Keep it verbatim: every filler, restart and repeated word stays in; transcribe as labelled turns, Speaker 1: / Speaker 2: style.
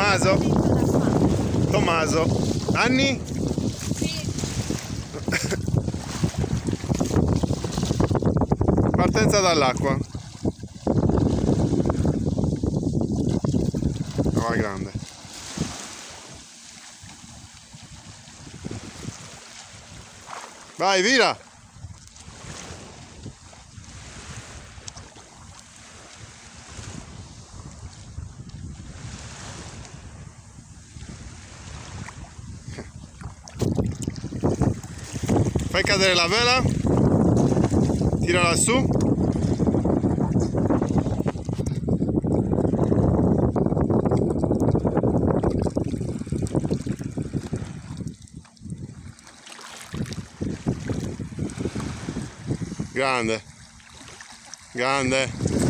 Speaker 1: Tommaso? Tommaso? Anni? Partenza dall'acqua. Vai grande. Vai, vira! Fai cadere la vela, tirala su. Grande, grande.